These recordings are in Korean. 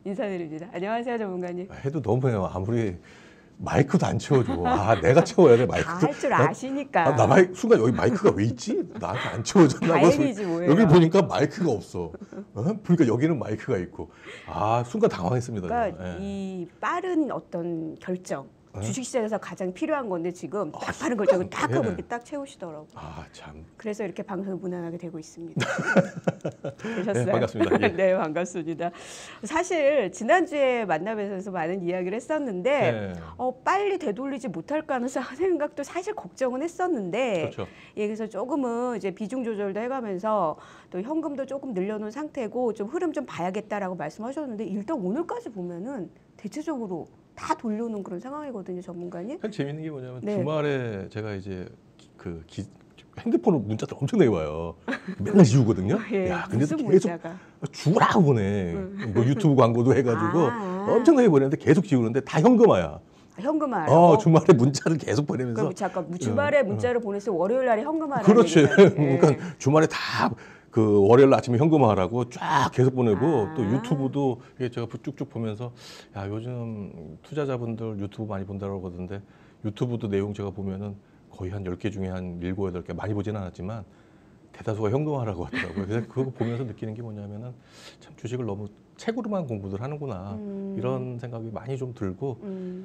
인사드립니다. 안녕하세요, 전문가님. 해도 너무해요. 아무리 마이크도 안 채워줘. 아, 내가 채워야 돼, 마이크도. 다 할 줄 아시니까. 나 순간 여기 마이크가 왜 있지? 나한테 안 채워졌나 봐. 다행이지 뭐예요. 여기 보니까 마이크가 없어. 그러니까 여기는 마이크가 있고. 아, 순간 당황했습니다. 그러니까 이 빠른 어떤 결정. 주식시장에서 가장 필요한 건데 지금 딱 빠른 결정을 딱 하고 이렇게 딱 채우시더라고요. 아, 참. 그래서 이렇게 방송을 무난하게 되고 있습니다. 되셨어요? 네, 반갑습니다. 예. 네, 반갑습니다. 사실 지난주에 만나뵈서 많은 이야기를 했었는데 네. 빨리 되돌리지 못할 가능성 생각도 사실 걱정은 했었는데 그렇죠. 예, 그래서 조금은 이제 비중 조절도 해가면서 또 현금도 조금 늘려놓은 상태고 좀 흐름 좀 봐야겠다라고 말씀하셨는데 일단 오늘까지 보면은 대체적으로 다 돌려놓은 그런 상황이거든요, 전문가님. 재밌는 게 뭐냐면 네. 주말에 제가 이제 핸드폰으로 문자들 엄청나게 와요. 맨날 지우거든요. 예, 야, 근데 무슨 계속 문자가. 주라고 보내. 뭐 유튜브 광고도 해가지고 엄청나게 보내는데 계속 지우는데 다 현금화야. 현금화요. 주말에 문자를 계속 보내면서. 그럼 잠깐 주말에 문자를 보냈을 때 월요일 날에 현금화를. 그렇지. 예. 그러니까 주말에 다 그 월요일 아침에 현금화하라고 쫙 계속 보내고 또 유튜브도 이게 제가 쭉쭉 보면서 야, 요즘 투자자분들 유튜브 많이 본다고 그러던데 유튜브도 내용 제가 보면은 거의 한 10개 중에 한 7, 8개 많이 보지는 않았지만 대다수가 현금화라고 하더라고요. 그래서 그거 보면서 느끼는 게 뭐냐면은 참 주식을 너무 책으로만 공부들 하는구나 이런 생각이 많이 좀 들고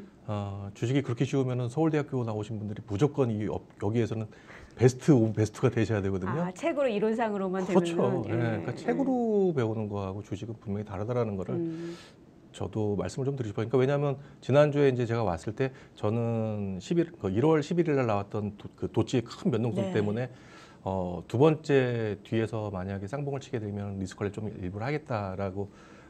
주식이 그렇게 쉬우면은 서울대학교 나오신 분들이 무조건 여기에서는 베스트 오브 베스트가 되셔야 되거든요. 책으로 이론상으로만 그렇죠. 되면은. 예. 그러니까 책으로 배우는 거하고 주식은 분명히 다르다라는 거를 저도 말씀을 좀 드리고 싶어요. 그러니까 왜냐하면 지난주에 이제 제가 왔을 때 저는 1월 11일 날 나왔던 그 도치의 큰 변동성 때문에 두 번째 뒤에서 만약에 쌍봉을 치게 되면 리스크 관리 좀 일부러 하겠다라고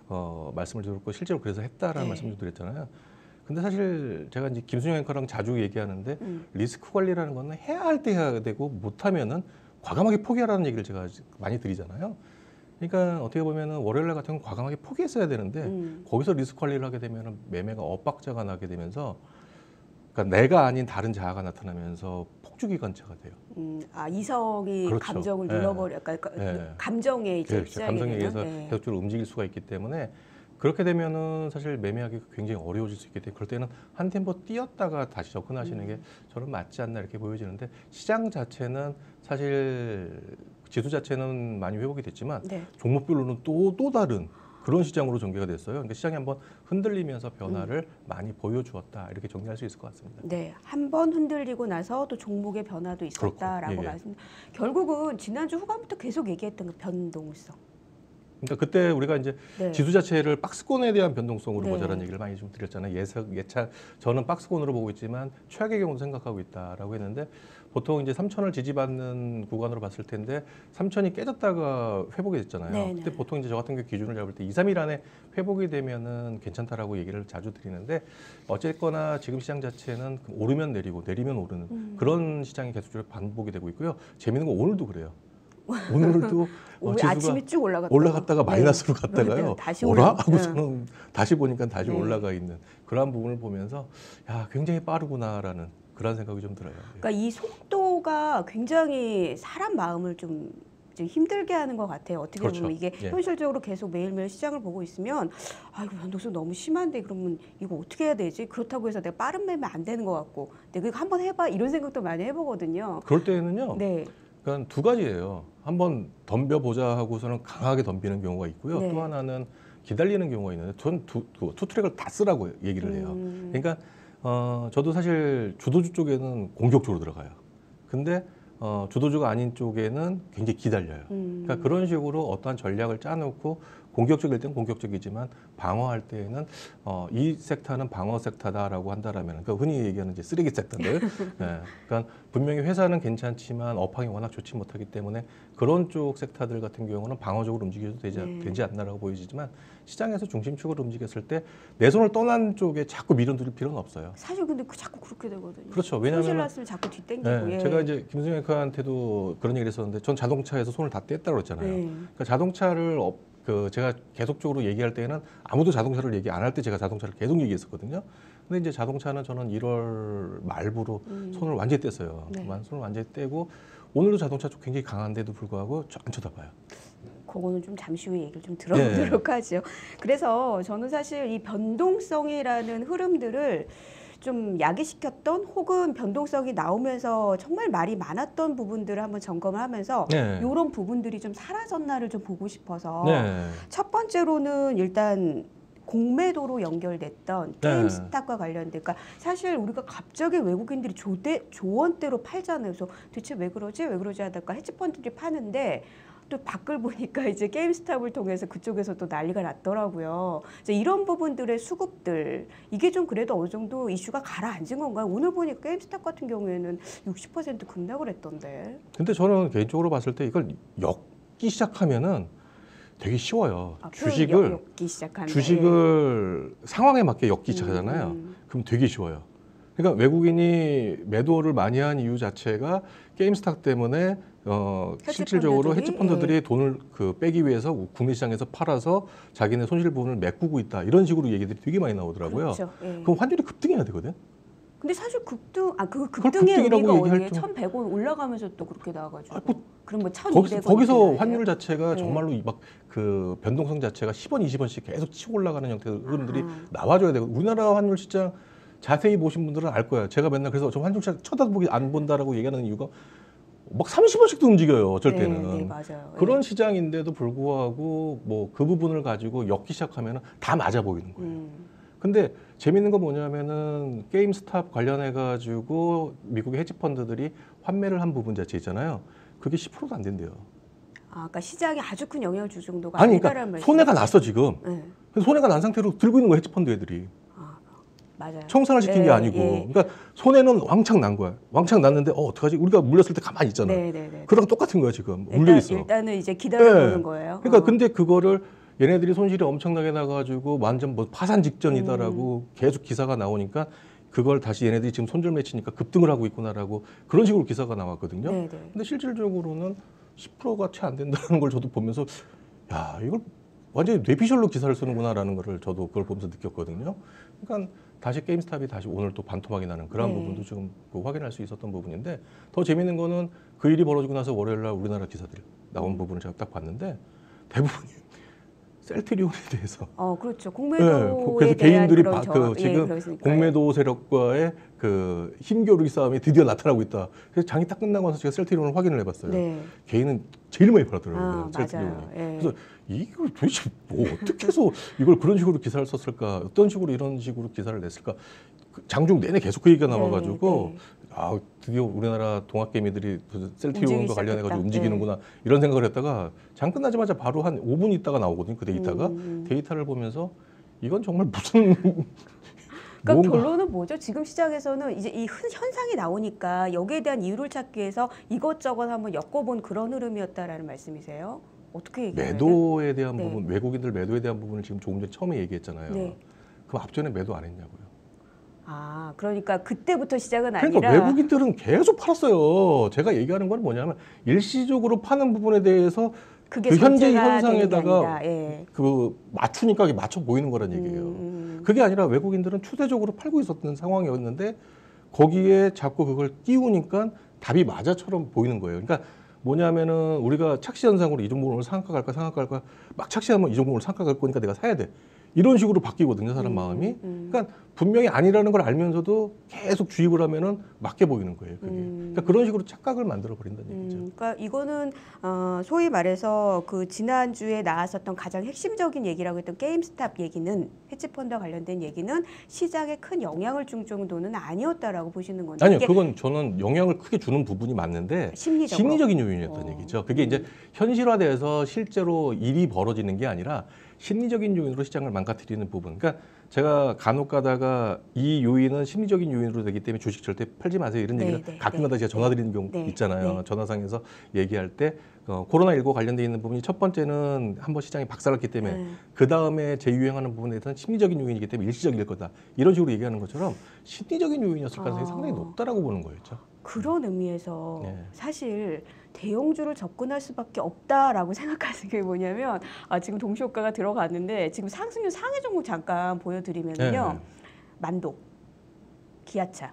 말씀을 드렸고 실제로 그래서 했다라는 말씀을 좀 드렸잖아요. 근데 사실 제가 이제 김순영 앵커랑 자주 얘기하는데 리스크 관리라는 거는 해야 할 때 해야 되고 못하면은 과감하게 포기하라는 얘기를 제가 많이 드리잖아요. 그러니까 어떻게 보면은 월요일날 같은 건 과감하게 포기했어야 되는데 거기서 리스크 관리를 하게 되면은 매매가 엇박자가 나게 되면서 그러니까 내가 아닌 다른 자아가 나타나면서 폭주기관차가 돼요. 이성이 그렇죠. 감정을 눌러버려, 그러니까 감정에 이제 그렇죠. 시작이 감정에 되는? 의해서 계속적으로 움직일 수가 있기 때문에 그렇게 되면은 사실 매매하기 굉장히 어려워질 수 있기 때문에 그럴 때는 한 템포 뛰었다가 다시 접근하시는 게 저는 맞지 않나 이렇게 보여지는데 시장 자체는 사실 지수 자체는 많이 회복이 됐지만 종목별로는 또 다른 그런 시장으로 전개가 됐어요. 그러니까 시장이 한번 흔들리면서 변화를 많이 보여주었다 이렇게 정리할 수 있을 것 같습니다. 네, 한번 흔들리고 나서 또 종목의 변화도 있었다라고 말씀. 결국은 지난주 후반부터 계속 얘기했던 그 변동성. 그러니까 그때 우리가 이제 지수 자체를 박스권에 대한 변동성으로 보자라는 얘기를 많이 좀 드렸잖아요. 예차 저는 박스권으로 보고 있지만 최악의 경우도 생각하고 있다라고 했는데 보통 이제 3,000을 지지받는 구간으로 봤을 텐데 3,000이 깨졌다가 회복이 됐잖아요. 그때 보통 이제 저 같은 경우 기준을 잡을 때 2, 3일 안에 회복이 되면은 괜찮다라고 얘기를 자주 드리는데 어쨌거나 지금 시장 자체는 오르면 내리고 내리면 오르는 그런 시장이 계속적으로 반복이 되고 있고요. 재밌는 건 오늘도 그래요. 오늘도 아침에 쭉 올라갔다가 마이너스로 갔다가요. 다시 하고서는 다시 보니까 다시 올라가 있는 그러한 부분을 보면서 야, 굉장히 빠르구나라는 그런 생각이 좀 들어요. 그러니까 이 속도가 굉장히 사람 마음을 좀 힘들게 하는 것 같아요. 어떻게 보면 이게 현실적으로 계속 매일매일 시장을 보고 있으면 이거 변동성 너무 심한데 그러면 이거 어떻게 해야 되지? 그렇다고 해서 내가 빠른 매매 안 되는 것 같고 내가 이거 한번 해봐 이런 생각도 많이 해보거든요. 그럴 때는요. 그러니까 두 가지예요. 한번 덤벼보자 하고서는 강하게 덤비는 경우가 있고요. 또 하나는 기다리는 경우가 있는데 전 투 트랙을 다 쓰라고 얘기를 해요. 그러니까 저도 사실 주도주 쪽에는 공격적으로 들어가요. 근데 주도주가 아닌 쪽에는 굉장히 기다려요. 그러니까 그런 식으로 어떠한 전략을 짜놓고 공격적일 때는 공격적이지만 방어할 때에는 이 섹터는 방어 섹터다라고 한다라면 그러니까 흔히 얘기하는 이제 쓰레기 섹터들. 그러니까 분명히 회사는 괜찮지만 업황이 워낙 좋지 못하기 때문에 그런 쪽 섹터들 같은 경우는 방어적으로 움직여도 되지 않나라고 보여지지만 시장에서 중심축으로 움직였을 때 내 손을 떠난 쪽에 자꾸 밀어들일 필요는 없어요. 사실 근데 자꾸 그렇게 되거든요. 그렇죠. 왜냐하면 손실 났으면 자꾸 뒷땡기고. 제가 이제 김승현 앵커한테도 그런 얘기를 했었는데 전 자동차에서 손을 다 뗐다고 그랬잖아요. 그러니까 자동차를 제가 계속적으로 얘기할 때는 아무도 자동차를 얘기 안 할 때 제가 자동차를 계속 얘기했었거든요. 근데 이제 자동차는 저는 1월 말부로 손을 완전히 뗐어요. 손을 완전히 떼고 오늘도 자동차 쪽 굉장히 강한데도 불구하고 안 쳐다봐요. 그거는 좀 잠시 후에 얘기를 좀 들어보도록 네. 하죠. 그래서 저는 사실 이 변동성이라는 흐름들을 좀 야기시켰던 혹은 변동성이 나오면서 정말 말이 많았던 부분들을 한번 점검을 하면서 네. 이런 부분들이 좀 사라졌나를 좀 보고 싶어서 네. 첫 번째로는 일단 공매도로 연결됐던 게임스탑과 관련된, 그러니까 사실 우리가 갑자기 외국인들이 조원대로 팔잖아요. 그래서 대체 왜 그러지? 왜 그러지 하다가 헤지펀드들이 파는데 또 밖을 보니까 이제 게임스탑을 통해서 그쪽에서 또 난리가 났더라고요. 이제 이런 부분들의 수급들, 이게 좀 그래도 어느 정도 이슈가 가라앉은 건가요? 오늘 보니까 게임스탑 같은 경우에는 60% 급락을 했던데. 근데 저는 개인적으로 봤을 때 이걸 엮기 시작하면은 되게 쉬워요. 주식을 상황에 맞게 엮기 시작하잖아요. 그럼 되게 쉬워요. 그러니까 외국인이 매도를 많이 한 이유 자체가 게임스탑 때문에 실질적으로 헤지펀드들이 돈을 빼기 위해서 국내 시장에서 팔아서 자기네 손실 부분을 메꾸고 있다, 이런 식으로 얘기들이 되게 많이 나오더라고요. 그렇죠. 그럼 환율이 급등해야 되거든. 근데 사실 급등의 의미가 어디에 1,100원 올라가면서 또 그렇게 나와가지고. 그럼 뭐 1,200원. 거기서 환율 자체가 정말로 막 그 변동성 자체가 10원, 20원씩 계속 치고 올라가는 형태의 흐름들이 나와줘야 되고, 우리나라 환율 시장 자세히 보신 분들은 알 거예요. 제가 맨날 그래서 저 환율 시장 쳐다보기 안 본다라고 얘기하는 이유가 막 30원씩도 움직여요. 어쩔 때는. 네, 맞아요. 그런 시장인데도 불구하고 뭐 그 부분을 가지고 엮기 시작하면 다 맞아 보이는 거예요. 근데 재밌는 건 뭐냐면은 게임스탑 관련해 가지고 미국의 헤지펀드들이 환매를 한 부분 자체 있잖아요. 그게 10%도 안 된대요. 그러니까 시장에 아주 큰 영향을 줄 정도가 아니, 아니다라는 그러니까 손해가 났어 지금. 네. 손해가 난 상태로 들고 있는 거야, 헤지펀드 애들이. 맞아요. 청산을 시킨 게 아니고. 그러니까 손해는 왕창 난 거야. 왕창 났는데 어떡하지? 우리가 물렸을 때 가만히 있잖아. 그거랑 똑같은 거야 지금. 물려 있어. 일단은 이제 기다려보는 거예요. 그러니까 근데 그거를 얘네들이 손실이 엄청나게 나가지고 완전 뭐 파산 직전이다라고 계속 기사가 나오니까 그걸 다시 얘네들이 지금 손절 매치니까 급등을 하고 있구나라고 그런 식으로 기사가 나왔거든요. 근데 실질적으로는 10%가 채 안 된다는 걸 저도 보면서, 야, 이걸 완전히 뇌피셜로 기사를 쓰는구나라는 거를 저도 그걸 보면서 느꼈거든요. 그러니까 다시 게임스탑이 다시 오늘 또 반토막이 나는 그런 부분도 지금 확인할 수 있었던 부분인데, 더 재밌는 거는 그 일이 벌어지고 나서 월요일 날 우리나라 기사들이 나온 부분을 제가 딱 봤는데 대부분이 셀트리온에 대해서. 그렇죠. 공매도에 그래서 개인들이 지금 공매도 세력과의 그 힘겨루기 싸움이 드디어 나타나고 있다. 그래서 장이 딱 끝나고 나서 제가 셀트리온을 확인을 해봤어요. 개인은 제일 많이 팔았더라고요. 셀트리온이. 그래서 이걸 도대체 뭐 어떻게 해서 이걸 그런 식으로 기사를 썼을까? 어떤 식으로 이런 식으로 기사를 냈을까? 장중 내내 계속 그 얘기가 나와가지고 드디어 우리나라 동학개미들이 셀트리온과 관련해가지고 움직이는구나, 이런 생각을 했다가 장 끝나자마자 바로 한 5분 있다가 나오거든요. 그 데이터가. 데이터를 보면서 이건 정말 무슨 그러니까 결론은 뭐죠? 지금 시장에서는 이제 이 현상이 나오니까 여기에 대한 이유를 찾기 위해서 이것저것 한번 엮어본 그런 흐름이었다라는 말씀이세요? 어떻게 얘기해야 매도에 대한 부분, 외국인들 매도에 대한 부분을 지금 조금 전에 처음에 얘기했잖아요. 그럼 앞전에 매도 안 했냐고요. 그러니까 그때부터 시작은 그러니까 아니라. 외국인들은 계속 팔았어요. 제가 얘기하는 건 뭐냐면 일시적으로 파는 부분에 대해서 그 현재 현상에다가 그 맞추니까 맞춰 보이는 거란 얘기예요. 그게 아니라 외국인들은 추세적으로 팔고 있었던 상황이었는데 거기에 자꾸 그걸 띄우니까 답이 맞아처럼 보이는 거예요. 그러니까 뭐냐면은 우리가 착시 현상으로 이 종목을 오늘 상한가 갈까 상한가 갈까 막 착시하면 이 종목을 상한가 갈 거니까 내가 사야 돼. 이런 식으로 바뀌거든요, 사람 마음이. 그러니까 분명히 아니라는 걸 알면서도 계속 주입을 하면은 맞게 보이는 거예요, 그게. 그러니까 그런 식으로 착각을 만들어 버린다는 얘기죠. 그러니까 이거는 소위 말해서 그 지난주에 나왔었던 가장 핵심적인 얘기라고 했던 게임스탑 얘기는, 헤지펀드와 관련된 얘기는 시장에 큰 영향을 준 정도는 아니었다라고 보시는 건데. 아니요, 그건 저는 영향을 크게 주는 부분이 맞는데 심리적인 요인이었던 얘기죠. 그게 이제 현실화돼서 실제로 일이 벌어지는 게 아니라 심리적인 요인으로 시장을 망가뜨리는 부분. 그러니까 제가 간혹 가다가 이 요인은 심리적인 요인으로 되기 때문에 주식 절대 팔지 마세요, 이런 얘기를 가끔가다 제가 전화드리는 경우 있잖아요. 전화상에서 얘기할 때 코로나19 관련돼 있는 부분이 첫 번째는 한번 시장이 박살났기 때문에 그 다음에 재유행하는 부분에 대해서는 심리적인 요인이기 때문에 일시적일 거다, 이런 식으로 얘기하는 것처럼 심리적인 요인이었을 가능성이 상당히 높다라고 보는 거였죠. 그런 의미에서 사실 대형주를 접근할 수밖에 없다라고 생각하는 게 뭐냐면, 지금 동시효과가 들어갔는데 지금 상승률 상위 종목 잠깐 보여드리면요, 만독, 기아차,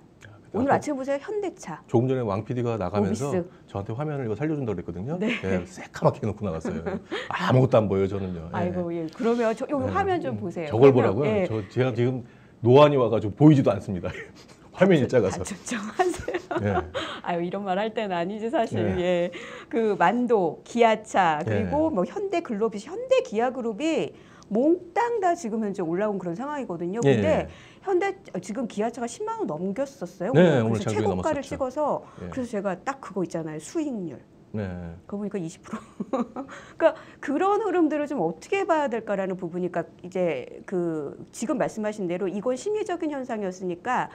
오늘 아침에 보세요. 현대차. 조금 전에 왕 PD가 나가면서 오비스. 저한테 화면을 이거 살려준다고 그랬거든요. 네. 네, 새까맣게 놓고 나갔어요. 아무것도 안 보여요, 저는요. 아이고, 예. 그러면 여기 네. 화면 좀 보세요. 저걸 화면, 보라고요? 예. 제가 지금 노안이 와가지고 보이지도 않습니다. 화면이 작아서. 집중하세요. 예. 아유, 이런 말 할 때는 아니지 사실. 네. 예. 그 만도, 기아차 그리고 네. 뭐 현대 글로비, 현대 기아 그룹이 몽땅 다 지금 현재 올라온 그런 상황이거든요. 예. 근데 현대 지금 기아차가 10만 원 넘겼었어요. 네, 오늘. 오늘 그래서 장중에 최고가를 넘었었죠. 찍어서 예. 그래서 제가 딱 그거 있잖아요. 수익률. 네. 그거 보니까 20%. 그러니까 그런 흐름들을 좀 어떻게 봐야 될까라는 부분이, 그러니까 이제 그 지금 말씀하신 대로 이건 심리적인 현상이었으니까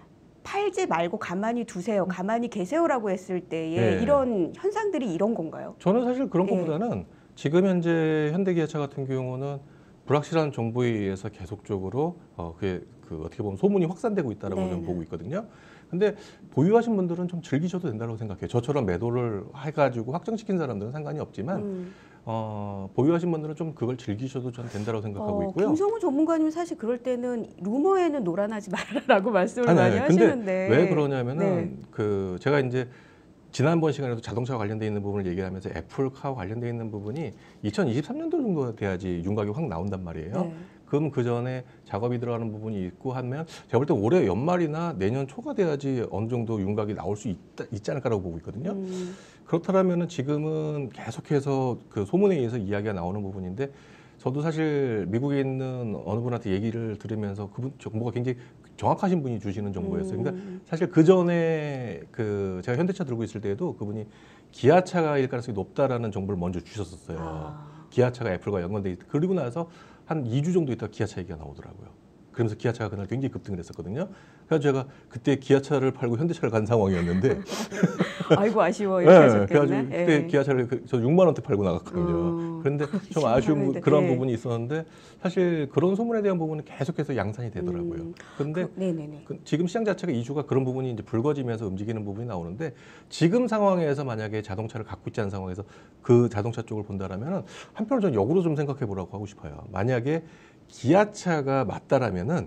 팔지 말고 가만히 두세요, 가만히 계세요라고 했을 때에 네. 이런 현상들이 이런 건가요? 저는 사실 그런 예. 것보다는 지금 현재 현대기아차 같은 경우는 불확실한 정보에 의해서 계속적으로 그게 어떻게 보면 소문이 확산되고 있다라고 네. 저는 보고 있거든요. 근데 보유하신 분들은 좀 즐기셔도 된다고 생각해요. 저처럼 매도를 해가지고 확정시킨 사람들은 상관이 없지만 보유하신 분들은 좀 그걸 즐기셔도 저는 된다고 생각하고 있고요. 김성훈 전문가님 사실 그럴 때는 루머에는 놀아나지 말라라고 말씀을 아니, 많이 근데 하시는데 왜 그러냐면은 네. 그 제가 이제 지난번 시간에도 자동차와 관련돼 있는 부분을 얘기하면서 애플카와 관련돼 있는 부분이 2023년도 정도 돼야지 윤곽이 확 나온단 말이에요. 네. 그럼 그 전에 작업이 들어가는 부분이 있고 하면 제가 볼 때 올해 연말이나 내년 초가 돼야지 어느 정도 윤곽이 나올 수 있지 않을까라고 보고 있거든요. 그렇다면은 지금은 계속해서 그 소문에 의해서 이야기가 나오는 부분인데 저도 사실 미국에 있는 어느 분한테 얘기를 들으면서 그분 정보가 굉장히 정확하신 분이 주시는 정보였어요. 그러니까 사실 그 전에 그 제가 현대차 들고 있을 때에도 그분이 기아차가일 가능성이 높다라는 정보를 먼저 주셨었어요. 기아차가 애플과 연관돼 있다. 그리고 나서 한 2주 정도 있다가 기아차 얘기가 나오더라고요. 그러면서 기아차가 그날 굉장히 급등을 했었거든요. 그래서 제가 그때 기아차를 팔고 현대차를 간 상황이었는데 아이고 아쉬워 이렇게 하셨겠네. 그래가지고 그때 기아차를 저 6만 원대 팔고 나갔거든요. 그런데 좀 아쉬운 그런 부분이 있었는데 사실 그런 소문에 대한 부분은 계속해서 양산이 되더라고요. 그런데 지금 시장 자체가 이슈가 그런 부분이 이제 불거지면서 움직이는 부분이 나오는데 지금 상황에서 만약에 자동차를 갖고 있지 않은 상황에서 그 자동차 쪽을 본다라면은 한편으로 저는 역으로 좀 생각해 보라고 하고 싶어요. 만약에 기아차가 맞다라면은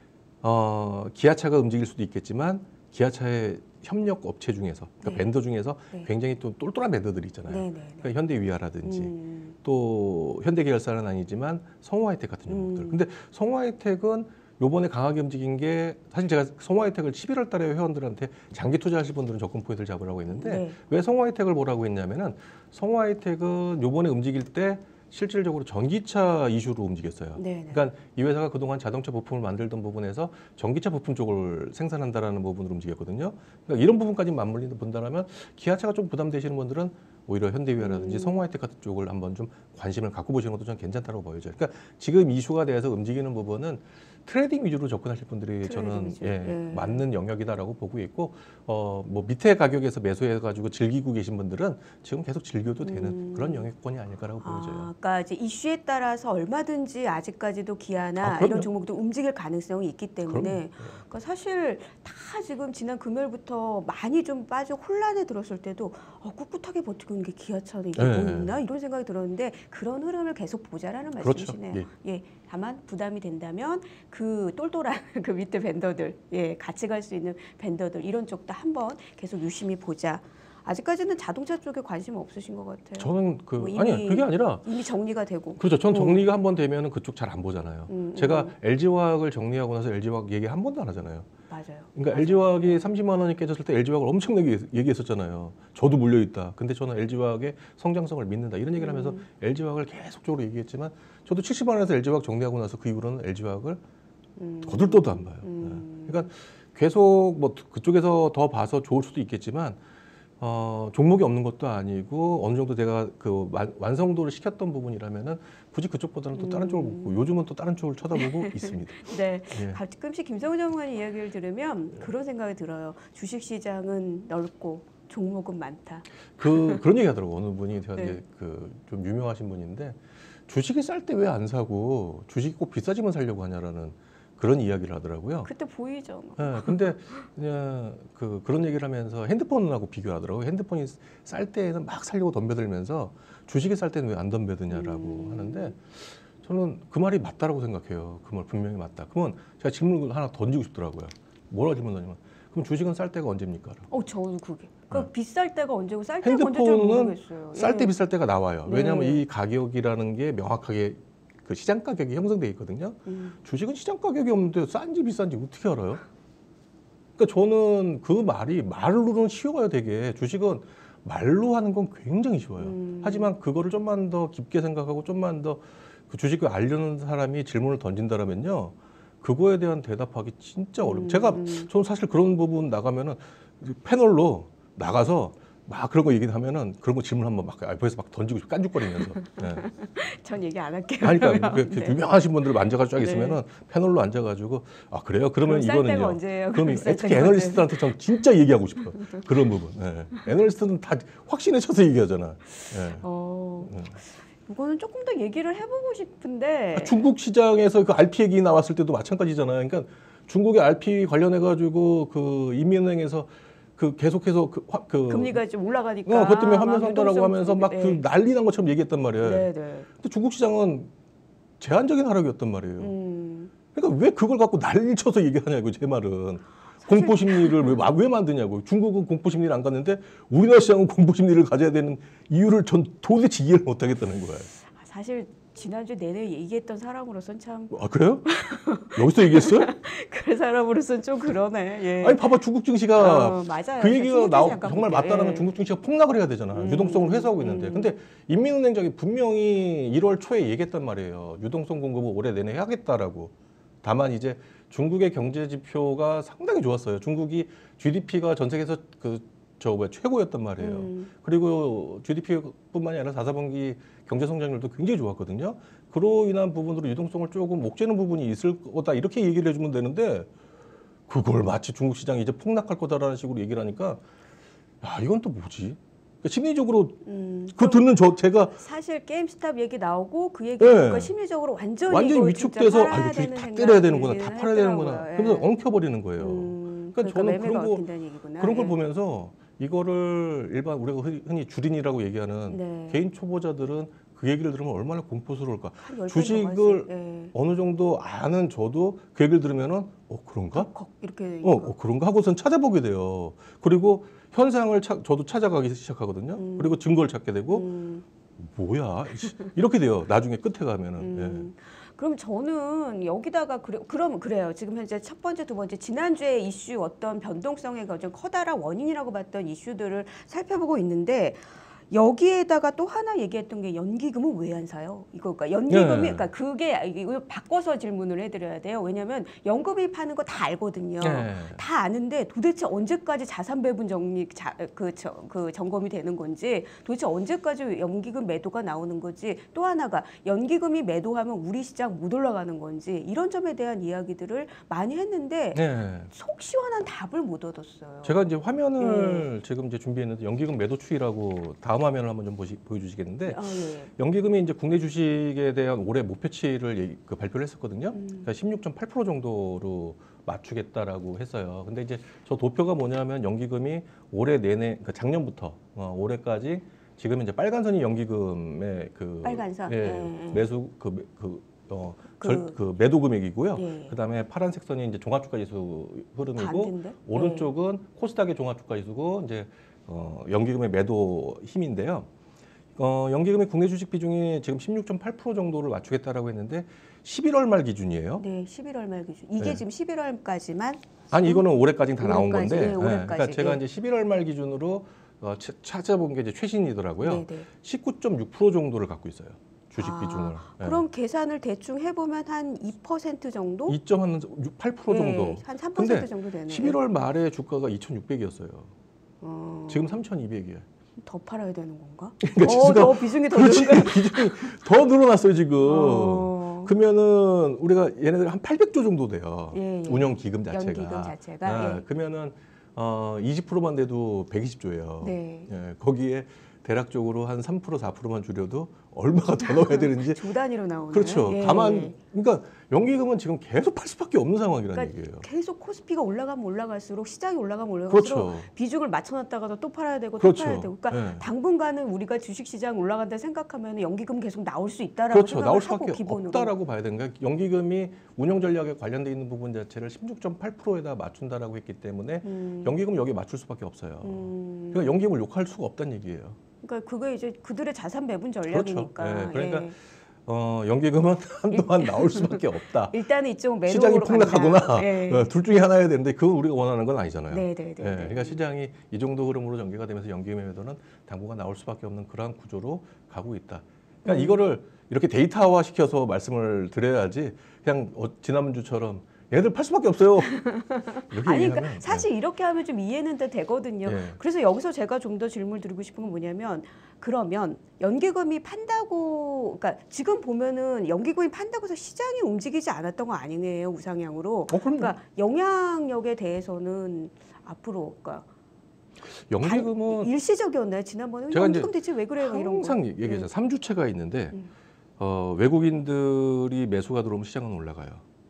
기아차가 움직일 수도 있겠지만 기아차의 협력 업체 중에서 그러니까 밴더 중에서 굉장히 또 똘똘한 밴더들이 있잖아요. 그러니까 현대위아라든지 또 현대계열사는 아니지만 성우하이텍 같은 종목들. 근데 성우하이텍은 요번에 강하게 움직인 게 사실 제가 성우하이텍을 11월 달에 회원들한테 장기 투자하실 분들은 적금 포인트를 잡으라고 했는데 왜 성우하이텍을 보라고 했냐면은 성우하이텍은 요번에 움직일 때 실질적으로 전기차 이슈로 움직였어요. 그러니까 이 회사가 그동안 자동차 부품을 만들던 부분에서 전기차 부품 쪽을 생산한다라는 부분으로 움직였거든요. 그러니까 이런 부분까지 맞물리는 본다면 기아차가 좀 부담되시는 분들은 오히려 현대위아라든지 성우하이텍 같은 쪽을 한번 좀 관심을 갖고 보시는 것도 저는 괜찮다고 보여져요. 그러니까 지금 이슈가 돼서 움직이는 부분은 트레이딩 위주로 접근하실 분들이 저는 맞는 영역이다라고 보고 있고 뭐 밑에 가격에서 매수해가지고 즐기고 계신 분들은 지금 계속 즐겨도 되는 그런 영역권이 아닐까라고 보여져요. 그러니까 이제 이슈에 따라서 얼마든지 아직까지도 기아나 이런 종목도 움직일 가능성이 있기 때문에 그러니까 사실 다 지금 지난 금요일부터 많이 좀 빠져 혼란에 들었을 때도 꿋꿋하게 버티고 있는 게 기아차는 이게 뭐 있나 이런 생각이 들었는데 그런 흐름을 계속 보자라는 말씀이시네요. 다만 부담이 된다면 그 똘똘한 그 밑에 밴더들, 같이 갈 수 있는 밴더들 이런 쪽도 한번 계속 유심히 보자. 아직까지는 자동차 쪽에 관심 없으신 것 같아요. 저는 아니 그게 아니라 이미 정리가 되고. 그렇죠. 전 정리가 한번 되면은 그쪽 잘 안 보잖아요. 제가 LG화학을 정리하고 나서 LG화학 얘기 한 번도 안 하잖아요. 맞아요. 그러니까 LG화학이 30만 원이 깨졌을 때 LG화학을 엄청나게 얘기했었잖아요. 저도 물려 있다. 근데 저는 LG화학의 성장성을 믿는다. 이런 얘기를 하면서 LG화학을 계속적으로 얘기했지만 저도 70만 원에서 LG화학 정리하고 나서 그 이후로는 LG화학을 거들떠도 안 봐요. 그러니까 계속 뭐 그쪽에서 더 봐서 좋을 수도 있겠지만 종목이 없는 것도 아니고 어느 정도 제가 그 완성도를 시켰던 부분이라면은 굳이 그쪽보다는 또 다른 쪽을 보고 요즘은 또 다른 쪽을 쳐다보고 있습니다. 네, 가끔씩 김성훈 전문가님 이야기를 들으면 그런 생각이 들어요. 주식시장은 넓고 종목은 많다. 그런 얘기 하더라고 어느 분이 저한테 좀 유명하신 분인데 주식이 쌀 때 왜 안 사고 주식이 꼭 비싸지면 살려고 하냐라는 그런 이야기를 하더라고요. 그때 보이죠. 근데 그냥 그런 얘기를 하면서 핸드폰하고 비교하더라고요. 핸드폰이 쌀 때에는 막 살려고 덤벼들면서 주식이 쌀 때는 왜 안 덤벼드냐라고 하는데 저는 그 말이 맞다라고 생각해요. 그 말 분명히 맞다. 그러면 제가 질문을 하나 던지고 싶더라고요. 뭐라 질문하냐면 그럼 주식은 쌀 때가 언제입니까? 저도 그게. 그 비쌀 때가 언제고 쌀 때가 언제인지 모르겠어요. 쌀 때 예. 비쌀 때가 나와요. 왜냐하면 이 가격이라는 게 명확하게 그 시장 가격이 형성돼 있거든요. 주식은 시장 가격이 없는데 싼지 비싼지 어떻게 알아요? 그러니까 저는 그 말이 말로는 쉬워요, 되게. 주식은 말로 하는 건 굉장히 쉬워요. 하지만 그거를 좀만 더 깊게 생각하고 좀만 더 그 주식을 알려는 사람이 질문을 던진다라면요, 그거에 대한 대답하기 진짜 어려워요. 저는 사실 그런 부분 나가면은 패널로 나가서 막 그런 거 얘기하면은 그런 거 질문 한번 막 앞에서 막 던지고 싶어, 깐죽거리면서. 네. 전 얘기 안 할게요. 아니, 그러니까 네. 유명하신 분들 앉아가지고 쫙 있으면은 패널로 앉아가지고 아 그래요? 그러면 쌀 때가 이거는요. 언제예요? 그럼 특히 애널리스트한테 전 진짜 얘기하고 싶어요. 그런 부분. 네. 애널리스트는 다 확신에 쳐서 얘기하잖아. 네. 이거는 조금 더 얘기를 해보고 싶은데 중국 시장에서 그 RP 얘기 나왔을 때도 마찬가지잖아요. 그러니까 중국의 RP 관련해 가지고 그 인민은행에서 그 계속해서 그 금리가 좀 올라가니까 그것 때문에 환면 산다라고 하면서 막 그 난리 난 것처럼 얘기했단 말이에요. 네. 근데 중국 시장은 제한적인 하락이었단 말이에요. 그러니까 왜 그걸 갖고 난리 쳐서 얘기하냐고, 제 말은. 공포 심리를 왜 만드냐고. 중국은 공포 심리를 안 갖는데 우리나라 시장은 공포 심리를 가져야 되는 이유를 전 도대체 이해를 못 하겠다는 거예요. 사실 지난주 내내 얘기했던 사람으로선 참. 아 그래요? 여기서 얘기했어요? 그 사람으로선 좀 그러네. 예. 아니 봐봐, 중국 증시가 맞아요. 그 얘기가 정말 맞다라면 예. 중국 증시가 폭락을 해야 되잖아. 유동성을 회수하고 있는데. 근데 인민은행장이 분명히 1월 초에 얘기했단 말이에요. 유동성 공급을 올해 내내 해야겠다라고. 다만 이제 중국의 경제 지표가 상당히 좋았어요. 중국이 GDP가 전 세계에서 최고였단 말이에요. 그리고 GDP뿐만이 아니라 4사분기 경제 성장률도 굉장히 좋았거든요. 그로 인한 부분으로 유동성을 조금 목재는 부분이 있을 거다, 이렇게 얘기를 해주면 되는데 그걸 마치 중국 시장이 이제 폭락할 거다라는 식으로 얘기를 하니까 야, 이건 또 뭐지? 그러니까 심리적으로 그 듣는 제가 사실 게임스탑 얘기 나오고 그 얘기 듣고 심리적으로 완전히 위축돼서 이거 주식 다 때려야 되는구나, 다 팔아야 되는구나, 예. 그러면서 엉켜버리는 거예요. 그러니까 저는 그런 걸 예. 보면서 이거를 일반 우리가 흔히 주린이라고 얘기하는 개인 초보자들은 그 얘기를 들으면 얼마나 공포스러울까. 주식을 어느 정도 아는 저도 그 얘기를 들으면은 그런가? 이렇게 그런가 하고선 찾아보게 돼요. 그리고 현상을 저도 찾아가기 시작하거든요. 그리고 증거를 찾게 되고 뭐야 이렇게 돼요. 나중에 끝에 가면은. 그럼 저는 여기다가 그럼 그래요. 지금 현재 첫 번째, 두 번째 지난주에 이슈 어떤 변동성의 좀 커다란 원인이라고 봤던 이슈들을 살펴보고 있는데 여기에다가 또 하나 얘기했던 게 연기금은 왜 안 사요? 이거가 연기금이 그러니까 그게 이거 바꿔서 질문을 해드려야 돼요. 왜냐하면 연금이 파는 거 다 알거든요. 다 아는데 도대체 언제까지 자산 배분 정리 그 점검이 되는 건지, 도대체 언제까지 연기금 매도가 나오는 건지, 또 하나가 연기금이 매도하면 우리 시장 못 올라가는 건지, 이런 점에 대한 이야기들을 많이 했는데 속 시원한 답을 못 얻었어요. 제가 이제 화면을 지금 이제 준비했는데 연기금 매도 추이라고 다음 화면을 한번 좀 보여주시겠는데 연기금이 이제 국내 주식에 대한 올해 목표치를 발표를 했었거든요. 그러니까 16.8% 정도로 맞추겠다라고 했어요. 근데 이제 저 도표가 뭐냐면 연기금이 올해 내내, 그러니까 작년부터 올해까지 지금 이제 빨간선이 연기금의 빨간선 매수 매도 금액이고요. 그다음에 파란색 선이 이제 종합주가지수 흐름이고 반대인데? 오른쪽은 코스닥의 종합주가지수고 이제 연기금의 매도 힘인데요. 연기금의 국내 주식 비중이 지금 16.8% 정도를 맞추겠다라고 했는데 11월 말 기준이에요. 네, 11월 말 기준. 이게 지금 11월까지만? 아니 이거는 올해까지는 다 나온 올해까지, 건데. 올해까지. 그러니까 제가 이제 11월 말 기준으로 찾아본 게 이제 최신이더라고요. 19.6% 정도를 갖고 있어요. 주식 비중을. 그럼 계산을 대충 해보면 한 2% 정도? 2.8% 정도. 한 3% 정도 되네요. 11월 말에 주가가 2,600이었어요. 지금 3,200이에요. 더 팔아야 되는 건가? 그러니까 더 비중이 더 늘은 거야. 비중이 더 늘어났어요 지금. 그러면은 우리가 얘네들 한 800조 정도 돼요. 운영 기금 자체가. 연기금 자체가. 그러면은 20%만 돼도 120조예요. 거기에 대략적으로 한 3% 4%만 줄여도 얼마가 더 넣어야 되는지 조 단위로 나오는. 그렇죠. 예. 그러니까 연기금은 지금 계속 팔 수밖에 없는 상황이라는 그러니까 얘기예요. 계속 코스피가 올라가면 올라갈수록 시장이 올라가면 올라갈수록 그렇죠. 비중을 맞춰놨다가도 또 팔아야 되고 그렇죠. 또 팔아야 되고. 그러니까 네. 당분간은 우리가 주식시장 올라간다 생각하면 연기금 계속 나올 수 있다라고 그렇죠. 생각을 나올 하고 수밖에 기본으로. 없다라고 봐야 되는 거예요. 연기금이 운영 전략에 관련돼 있는 부분 자체를 16.8%에다 맞춘다라고 했기 때문에 연기금 여기 맞출 수밖에 없어요. 그러니까 연기금을 욕할 수가 없다는 얘기예요. 그러니까 그게 이제 그들의 자산 배분 그렇죠. 전략이니까. 네. 그러니까 예. 연기금은 한동안 나올 수밖에 없다. 일단은 이쪽은 매도로 시장이 폭락하거나 간다. 예. 둘 중에 하나여야 되는데 그건 우리가 원하는 건 아니잖아요. 네네네. 그러니까 시장이 이 정도 흐름으로 전개가 되면서 연기금의 매도는 당분간 나올 수밖에 없는 그러한 구조로 가고 있다. 그러니까 이거를 이렇게 데이터화 시켜서 말씀을 드려야지 그냥 지난주처럼 얘들 팔 수밖에 없어요. 이렇게 아니, 얘기하면, 그러니까 사실 이렇게 하면 좀 이해는 다 되거든요. 그래서 여기서 제가 좀 더 질문을 드리고 싶은 건 뭐냐면 그러면 연기금이 판다고, 그러니까 지금 보면은 연기금이 판다고 해서 시장이 움직이지 않았던 거 아니네요, 우상향으로. 그러니까 영향력에 대해서는 앞으로, 그러니까 연기금은 일시적이었나요? 지난번에 연기금 대체 왜 그래요? 이런 거. 항상 얘기하죠. 3주체가 있는데 외국인들이 매수가 들어오면 시장은 올라가요.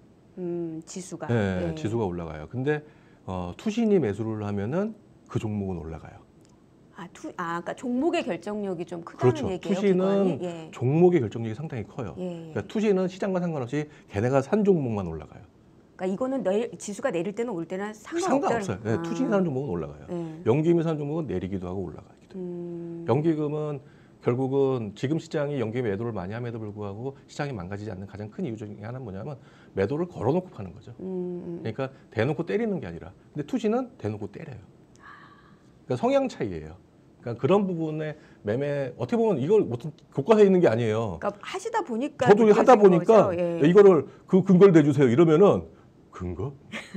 지수가. 네, 네. 지수가 올라가요. 근데 투신이 매수를 하면은 그 종목은 올라가요. 그러니까 종목의 결정력이 좀 크다는 그렇죠. 얘기예요. 투신은 예. 종목의 결정력이 상당히 커요. 예. 그러니까 투신은 시장과 상관없이 걔네가 산 종목만 올라가요. 그러니까 이거는 지수가 내릴 때는 올 때는 상관없어요. 네, 투신이 사는 종목은 올라가요. 연기금이 사는 종목은 내리기도 하고 올라가기도 해요. 연기금은 결국은 지금 시장이 연기금 매도를 많이 함에도 불구하고 시장이 망가지지 않는 가장 큰 이유 중에 하나는 뭐냐면 매도를 걸어놓고 파는 거죠. 그러니까 대놓고 때리는 게 아니라. 근데 투신은 대놓고 때려요. 그러니까 성향 차이예요. 그러니까 그런 부분에 매매 어떻게 보면 이걸 어떤 교과서에 있는 게 아니에요. 그러니까 하시다 보니까 저도 하다 보니까 이거를 그 근거를 내주세요. 이러면은 근거?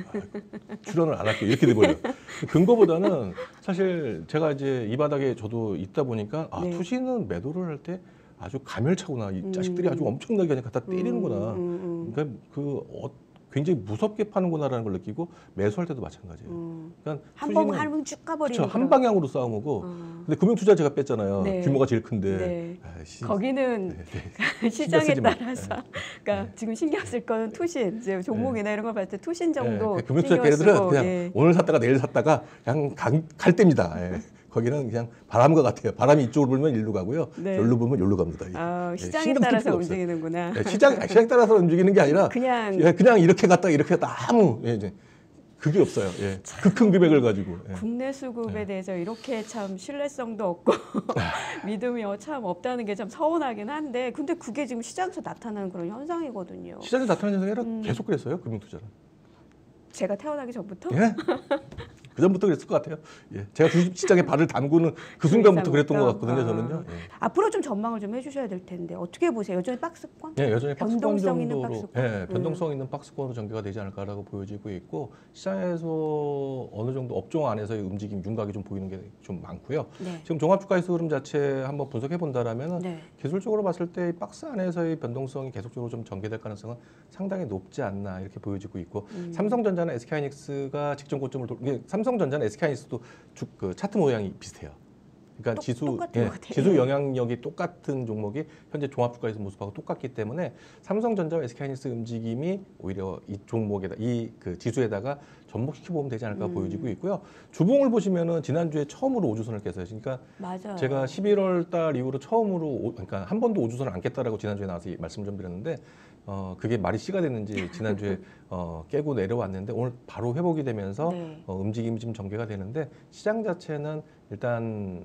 출연을 안 할게요. 이렇게 돼버려요. 근거보다는 사실 제가 이제 이 바닥에 저도 있다 보니까 투신은 매도를 할 때 아주 가멸차구나. 이 자식들이 아주 엄청나게 그냥 갖다 때리는구나. 그러니까 굉장히 무섭게 파는구나라는 걸 느끼고 매수할 때도 마찬가지예요. 그러니까 한 번 쭉 가버리는. 그렇죠. 한 방향으로 싸움이고. 근데 금융투자 제가 뺐잖아요. 규모가 제일 큰데. 거기는 시장에 따라서. 그러니까 지금 신경 쓸 거는 투신, 이제 종목이나 이런 걸 봤을 때 투신 정도. 금융투자 걔네들은 그냥 오늘 샀다가 내일 샀다가 그냥 갈 때입니다. 거기는 그냥 바람과 같아요. 바람이 이쪽으로 불면 일로 가고요. 여기로 불면 여기로 갑니다. 시장에 따라서 움직이는구나. 시장에 따라서 움직이는 게 아니라 그냥 이렇게 갔다가 이렇게 갔다 아무 그게 없어요. 그 큰 금액을 가지고. 국내 수급에 대해서 이렇게 참 신뢰성도 없고 믿음이 참 없다는 게 참 서운하긴 한데, 근데 그게 지금 시장에서 나타나는 그런 현상이거든요. 시장에서 나타나는 현상이 아니라 계속 그랬어요. 금융투자는. 제가 태어나기 전부터? 그 전부터 그랬을 것 같아요. 제가 주식시장에 발을 담그는 그 순간부터 그랬던 것 같거든요. 저는요. 앞으로 좀 전망을 좀 해주셔야 될 텐데 어떻게 보세요? 여전히 박스권? 여전히 변동성 있는 박스권. 변동성 있는 박스권으로 전개가 되지 않을까라고 보여지고 있고, 시장에서 어느 정도 업종 안에서의 움직임, 윤곽이 좀 보이는 게 좀 많고요. 지금 종합주가지수 흐름 자체 한번 분석해 본다라면 기술적으로 봤을 때 박스 안에서의 변동성이 계속적으로 좀 전개될 가능성은 상당히 높지 않나 이렇게 보여지고 있고, 삼성전자나 SK하이닉스가 직전 고점을 삼성전자는 SK하이닉스도 그 차트 모양이 비슷해요. 그러니까 지수 영향력이 똑같은 종목이 현재 종합주가에서 모습하고 똑같기 때문에 삼성전자와 SK하이닉스 움직임이 오히려 이 종목에다 그 지수에다가 접목시켜 보면 되지 않을까 보여지고 있고요. 주봉을 보시면은 지난주에 처음으로 5주선을 깼어요. 그러니까 맞아요. 제가 11월 달 이후로 처음으로 그러니까 한 번도 5주선을 안 깼다라고 지난주에 나와서 말씀 좀 드렸는데, 그게 말이 씨가 됐는지 지난주에 깨고 내려왔는데 오늘 바로 회복이 되면서 움직임이 좀 전개가 되는데, 시장 자체는 일단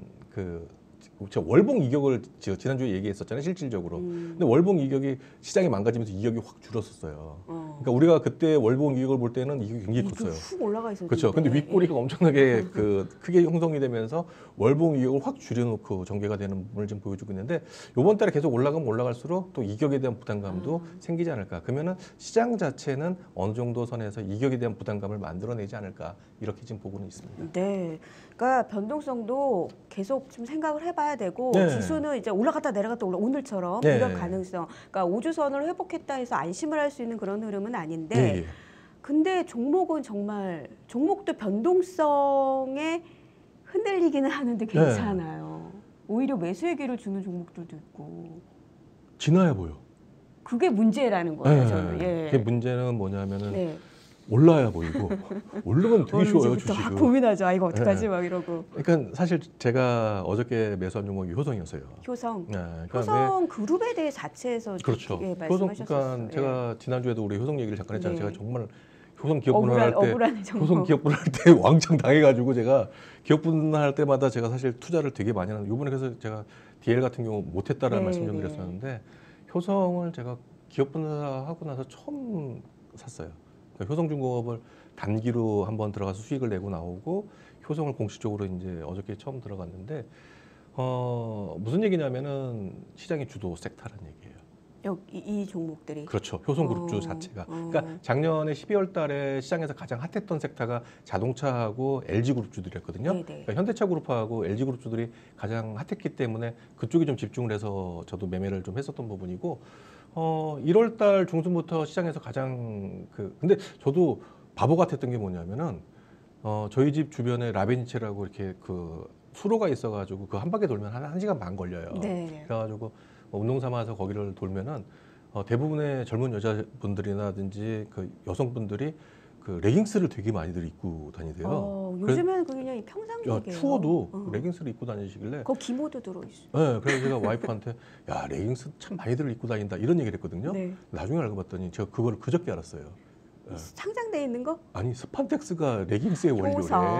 제가 월봉 이격을 지난주에 얘기했었잖아요, 실질적으로. 근데 월봉 이격이 시장이 망가지면서 이격이 확 줄었었어요. 그러니까 우리가 그때 월봉 이격을 볼 때는 이격이 굉장히 컸어요. 훅 올라가 있었는데. 그렇죠. 근데 윗꼬리가 엄청나게 크게 형성이 되면서 월봉 이격을 확 줄여놓고 전개가 되는 부분을 좀 보여주고 있는데, 이번 달에 계속 올라가면 올라갈수록 또 이격에 대한 부담감도 생기지 않을까. 그러면은 시장 자체는 어느 정도 선에서 이격에 대한 부담감을 만들어내지 않을까, 이렇게 지금 보고는 있습니다. 네. 그러니까 변동성도 계속 좀 생각을 해봐야 되고, 지수는 이제 올라갔다 내려갔다 오늘처럼 이런 가능성, 그러니까 5주선을 회복했다 해서 안심을 할 수 있는 그런 흐름은 아닌데, 근데 종목은 정말 종목도 변동성에 흔들리기는 하는데 괜찮아요. 오히려 매수의 기회를 주는 종목들도 있고. 지나야 보여. 그게 문제라는 거예요, 네, 저는. 예. 그게 문제는 뭐냐면은 네. 올라야 보이고 오르면 되게 쉬워요, 주식은. 막 고민하죠. 아, 이거 어떡하지? 막 이러고. 그러니까 사실 제가 어저께 매수한 종목이 효성이었어요. 효성. 네, 그러니까 효성 그룹에 대해 자체에서 그렇죠. 예, 효성, 말씀하셨었어요. 그러니까 제가 지난주에도 우리 효성 얘기를 잠깐 했잖아요. 네. 제가 정말 효성 기업 분할할 때 억울한 정보. 효성 기업 분할할 때 왕창 당해가지고 제가 기업 분할할 때마다 제가 사실 투자를 되게 많이 하는. 이번에 그래서 제가 DL 같은 경우 못했다라는 말씀 좀 드렸었는데 효성을 제가 기업 분할하고 나서 처음 샀어요. 그러니까 효성중공업을 단기로 한번 들어가서 수익을 내고 나오고 효성을 공식적으로 이제 어저께 처음 들어갔는데 무슨 얘기냐면은 시장의 주도 섹터라는 얘기예요. 이 종목들이. 그렇죠. 효성그룹주 자체가. 그러니까 작년에 12월 달에 시장에서 가장 핫했던 섹터가 자동차하고 LG그룹주들이었거든요. 그러니까 현대차그룹하고 LG그룹주들이 가장 핫했기 때문에 그쪽에 좀 집중을 해서 저도 매매를 좀 했었던 부분이고 1월 달 중순부터 시장에서 가장 근데 저도 바보 같았던 게 뭐냐면은 저희 집 주변에 라벤치라고 이렇게 수로가 있어가지고 그 한 바퀴 돌면 한 1시간 반 걸려요. 네. 그래가지고 운동 삼아서 거기를 돌면은 대부분의 젊은 여자분들이라든지 그 여성분들이 그 레깅스를 되게 많이들 입고 다니대요. 요즘에는 그냥 평상복이에요. 추워도 레깅스를 입고 다니시길래. 거 기모도 들어있어. 네, 그래서 제가 와이프한테 야 레깅스 참 많이들 입고 다닌다 이런 얘기를 했거든요. 네. 나중에 알고 봤더니 제가 그걸 그저께 알았어요. 상장돼 있는 거? 아니 스판덱스가 레깅스의 원료래.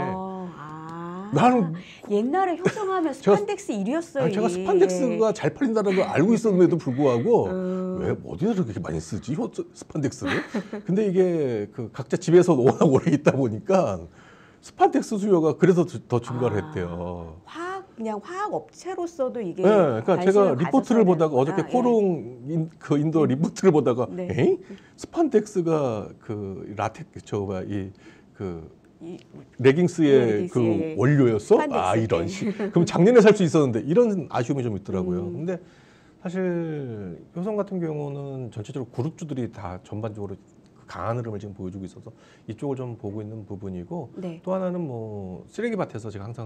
나는 옛날에 효성하면 스판덱스 1위였어요. 제가 스판덱스가 잘 팔린다는 걸 알고 있었는데도 불구하고 왜 어디서 그렇게 많이 쓰지 스판덱스를? 근데 이게 각자 집에서 워낙 오래 있다 보니까 스판덱스 수요가 그래서 더 증가를 했대요. 그냥 화학 업체로서도 이게. 네, 그러니까 제가 리포트를 보다가 어저께 코롱 인도 리포트를 보다가 에이? 스판덱스가 레깅스의 그 원료였어? 이런 그럼 작년에 살 수 있었는데 이런 아쉬움이 좀 있더라고요. 근데 사실 효성 같은 경우는 전체적으로 그룹주들이 다 전반적으로 강한 흐름을 지금 보여주고 있어서 이쪽을 좀 보고 있는 부분이고 또 하나는 뭐 쓰레기밭에서 제가 항상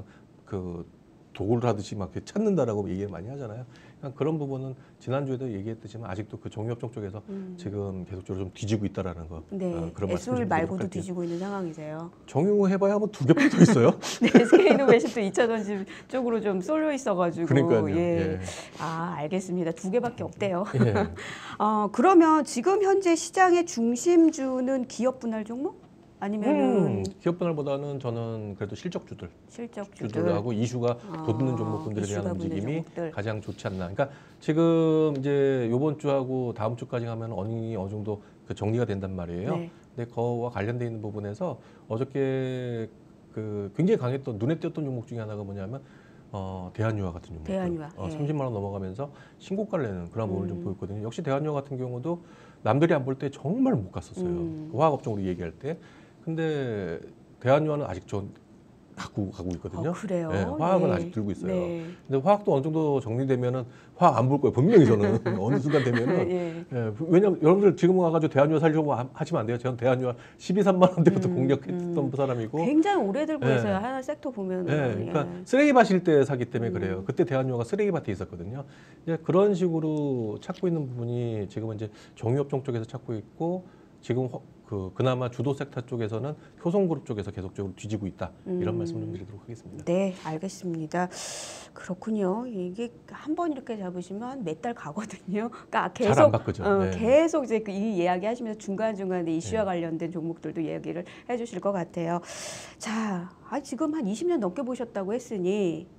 도구를 하듯이 막 찾는다라고 얘기를 많이 하잖아요. 그런 부분은 지난주에도 얘기했듯이만 아직도 그 종이업종 쪽에서 지금 계속적으로 좀 뒤지고 있다라는 거. 네. 그런 말씀 애술 말고도 뒤지고 있는 상황이세요. 정유 해봐야 뭐 2개 더 있어요. 네, SK이노베이션도 2차 전지 쪽으로 좀 쏠려 있어가지고. 그러니까요. 예. 알겠습니다. 2개밖에 없대요. 예. 그러면 지금 현재 시장의 중심주는 기업 분할 종목? 아니면은 기업 분할보다는 저는 그래도 실적주들하고 실적주들 이슈가 돋는 종목군들에 대한 움직임이 종목들. 가장 좋지 않나. 그러니까 지금 이제 이번 주하고 다음 주까지 가면 어느 정도 정리가 된단 말이에요. 네. 근데 그거와 관련돼 있는 부분에서 어저께 굉장히 강했던 눈에 띄었던 종목 중에 하나가 뭐냐면 대한유화 같은 종목. 대한유화. 30만 원 넘어가면서 신고가를 내는 그런 부분을 좀 보였거든요. 역시 대한유화 같은 경우도 남들이 안 볼 때 정말 못 갔었어요. 화학업종으로 얘기할 때. 근데 대한유화는 아직 좀 갖고 가고 있거든요. 그래요? 네, 화학은 아직 들고 있어요. 네. 근데 화학도 어느 정도 정리되면은 화학 안 볼 거예요. 분명히 저는 어느 순간 되면은. 왜냐면 여러분들 지금 와가지고 대한유화 살려고 하시면 안 돼요. 저는 대한유화 12~13만 원대부터 공략했던 사람이고. 굉장히 오래 들고 있어요. 하나 섹터 보면. 그러니까 쓰레기밭일 때 사기 때문에 그래요. 그때 대한유화가 쓰레기밭에 있었거든요. 이제 그런 식으로 찾고 있는 부분이 지금은 이제 정유업종 쪽에서 찾고 있고 지금 그나마 주도 섹터 쪽에서는 효성그룹 쪽에서 계속적으로 뒤지고 있다. 이런 말씀 좀 드리도록 하겠습니다. 네, 알겠습니다. 그렇군요. 이게 한번 이렇게 잡으시면 몇 달 가거든요. 그러니까 계속 잘 안 바꾸죠. 계속 이제 이 이야기 하시면서 중간중간에 이슈와 관련된 종목들도 이야기를 해주실 것 같아요. 자, 지금 한 20년 넘게 보셨다고 했으니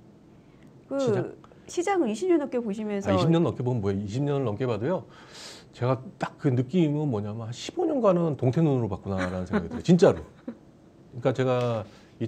시장을 20년 넘게 보시면서 20년 넘게 보면 뭐예요? 20년을 넘게 봐도요. 제가 딱 그 느낌은 뭐냐면 한 15년간은 동태 눈으로 봤구나라는 생각이 들어요. 진짜로. 그러니까 제가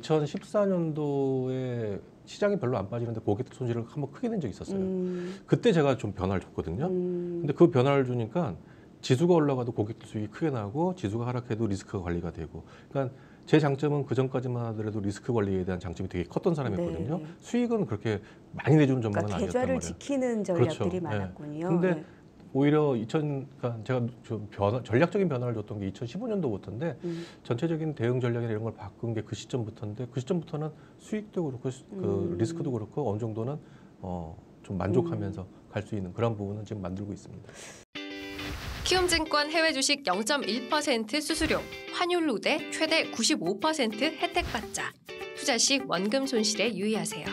2014년도에 시장이 별로 안 빠지는데 고객들 손실을 한번 크게 낸 적이 있었어요. 그때 제가 좀 변화를 줬거든요. 근데 그 변화를 주니까 지수가 올라가도 고객들 수익이 크게 나고 지수가 하락해도 리스크가 관리가 되고. 그러니까 제 장점은 그 전까지만 하더라도 리스크 관리에 대한 장점이 되게 컸던 사람이었거든요. 네. 수익은 그렇게 많이 내주는 전망은 그러니까 아니었단 말이에요. 계좌를 지키는 전략들이 그렇죠. 많았군요. 근데 오히려 그러니까 제가 좀 전략적인 변화를 줬던 게 2015년도부터인데 전체적인 대응 전략이나 이런 걸 바꾼 게 그 시점부터인데 그 시점부터는 수익도 그렇고 그 리스크도 그렇고 어느 정도는 좀 만족하면서 갈 수 있는 그런 부분은 지금 만들고 있습니다. 키움증권 해외 주식 0.1% 수수료, 환율 우대 최대 95% 혜택 받자. 투자 시 원금 손실에 유의하세요.